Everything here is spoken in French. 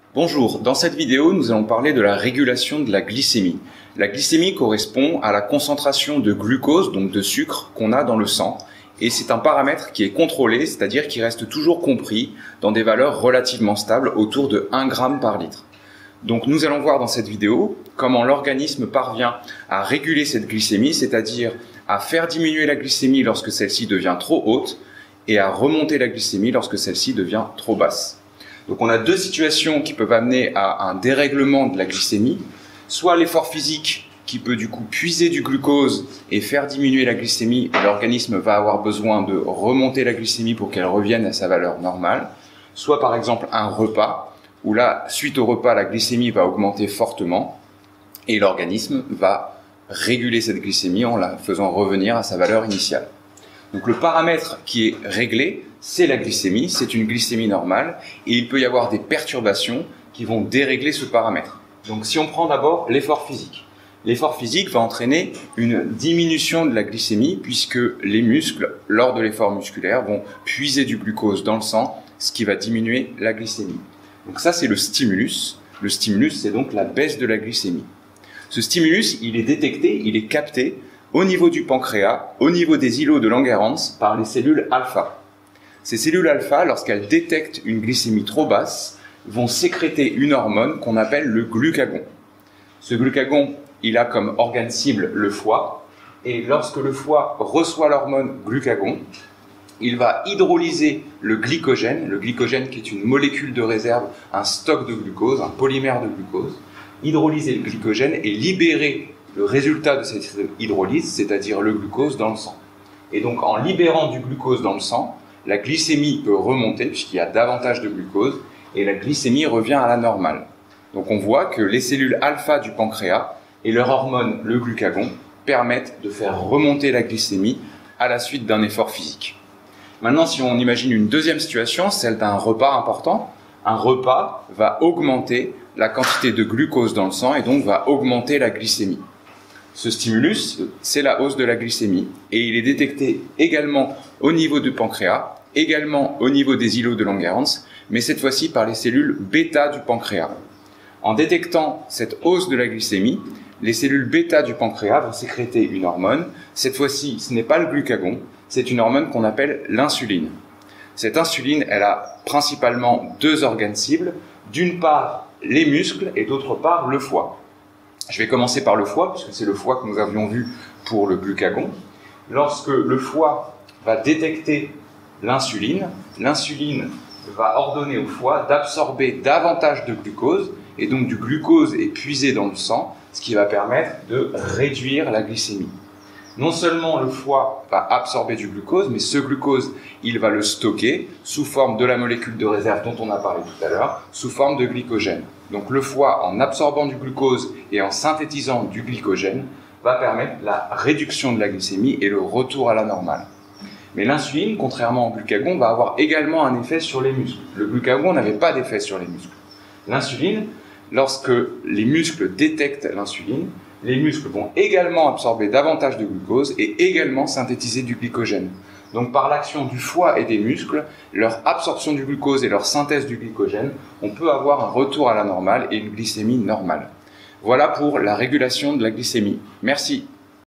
Bonjour, dans cette vidéo, nous allons parler de la régulation de la glycémie. La glycémie correspond à la concentration de glucose, donc de sucre, qu'on a dans le sang. Et c'est un paramètre qui est contrôlé, c'est-à-dire qui reste toujours compris dans des valeurs relativement stables, autour de 1 g par litre. Donc nous allons voir dans cette vidéo comment l'organisme parvient à réguler cette glycémie, c'est-à-dire à faire diminuer la glycémie lorsque celle-ci devient trop haute et à remonter la glycémie lorsque celle-ci devient trop basse. Donc on a deux situations qui peuvent amener à un dérèglement de la glycémie, soit l'effort physique qui peut du coup puiser du glucose et faire diminuer la glycémie, et l'organisme va avoir besoin de remonter la glycémie pour qu'elle revienne à sa valeur normale, soit par exemple un repas, où là, suite au repas, la glycémie va augmenter fortement, et l'organisme va réguler cette glycémie en la faisant revenir à sa valeur initiale. Donc le paramètre qui est réglé, c'est la glycémie, c'est une glycémie normale, et il peut y avoir des perturbations qui vont dérégler ce paramètre. Donc si on prend d'abord l'effort physique. L'effort physique va entraîner une diminution de la glycémie, puisque les muscles, lors de l'effort musculaire, vont puiser du glucose dans le sang, ce qui va diminuer la glycémie. Donc ça, c'est le stimulus. Le stimulus, c'est donc la baisse de la glycémie. Ce stimulus, il est détecté, il est capté au niveau du pancréas, au niveau des îlots de Langerhans, par les cellules alpha. Ces cellules alpha, lorsqu'elles détectent une glycémie trop basse, vont sécréter une hormone qu'on appelle le glucagon. Ce glucagon, il a comme organe cible le foie, et lorsque le foie reçoit l'hormone glucagon, il va hydrolyser le glycogène qui est une molécule de réserve, un stock de glucose, un polymère de glucose, hydrolyser le glycogène et libérer le résultat de cette hydrolyse, c'est-à-dire le glucose dans le sang. Et donc en libérant du glucose dans le sang, la glycémie peut remonter puisqu'il y a davantage de glucose et la glycémie revient à la normale. Donc on voit que les cellules alpha du pancréas et leur hormone, le glucagon, permettent de faire remonter la glycémie à la suite d'un effort physique. Maintenant, si on imagine une deuxième situation, celle d'un repas important, un repas va augmenter la quantité de glucose dans le sang et donc va augmenter la glycémie. Ce stimulus, c'est la hausse de la glycémie et il est détecté également au niveau du pancréas, également au niveau des îlots de Langerhans, mais cette fois-ci par les cellules bêta du pancréas. En détectant cette hausse de la glycémie, les cellules bêta du pancréas vont sécréter une hormone. Cette fois-ci, ce n'est pas le glucagon, c'est une hormone qu'on appelle l'insuline. Cette insuline, elle a principalement deux organes cibles. D'une part, les muscles et d'autre part, le foie. Je vais commencer par le foie, puisque c'est le foie que nous avions vu pour le glucagon. Lorsque le foie va détecter l'insuline, l'insuline va ordonner au foie d'absorber davantage de glucose, et donc du glucose est puisé dans le sang, ce qui va permettre de réduire la glycémie. Non seulement le foie va absorber du glucose, mais ce glucose, il va le stocker sous forme de la molécule de réserve dont on a parlé tout à l'heure, sous forme de glycogène. Donc le foie, en absorbant du glucose et en synthétisant du glycogène, va permettre la réduction de la glycémie et le retour à la normale. Mais l'insuline, contrairement au glucagon, va avoir également un effet sur les muscles. Le glucagon n'avait pas d'effet sur les muscles. L'insuline, lorsque les muscles détectent l'insuline, les muscles vont également absorber davantage de glucose et également synthétiser du glycogène. Donc par l'action du foie et des muscles, leur absorption du glucose et leur synthèse du glycogène, on peut avoir un retour à la normale et une glycémie normale. Voilà pour la régulation de la glycémie. Merci.